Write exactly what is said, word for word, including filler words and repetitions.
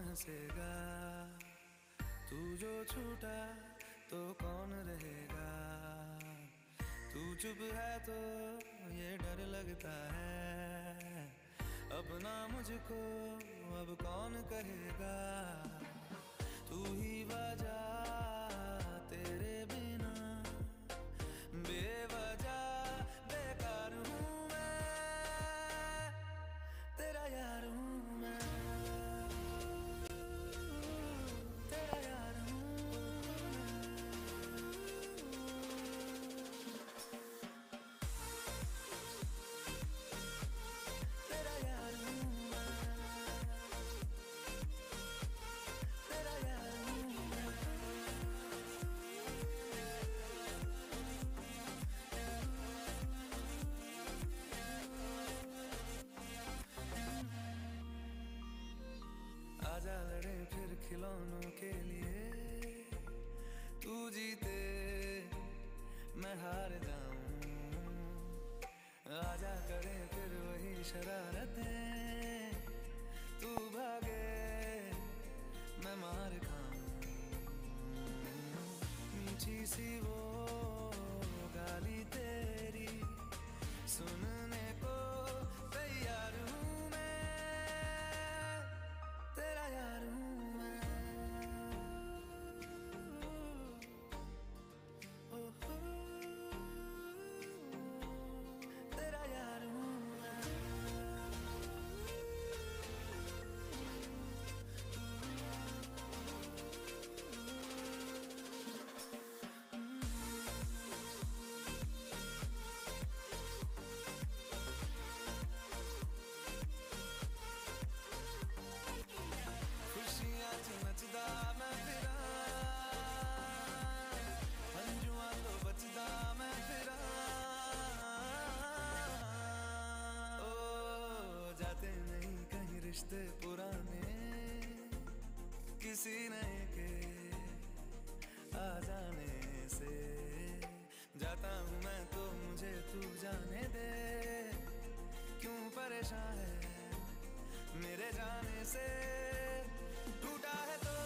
हंसेगा, तू जो छूटा तो कौन रहेगा। तू चुप है तो ये डर लगता है, अपना मुझको अब कौन कहेगा। तू ही वजह, तेरे बिना बेवजह बेकार हूँ मैं, तेरा यार हूँ मैं, तेरा यार हूँ मैं, तेरा यार हूँ मैं, तेरा यार हूँ मैं। आजा लड़े फिर खिलौनों के लिए, तू जीते मैं हार जाऊं। आजा करे फिर वही शरारतें, तू भागे मैं मार खाऊं। मीठी सी वो गाली तेरी सुनने को तैयार हूँ मैं, तेरा यार हूँ मैं। ओ हो, तेरा यार हूँ मैं। खुशियाँ च नचदा मैं फिरा, हंजुआं तो बचदा मैं फिरा। ओ जाते नहीं कहीं रिश्ते पुराने, किसी नए के आ जाने से। जाता हूँ मैं तो मुझे तू जाने दे, क्यों परेशान है मेरे जाने से। टूटा है तो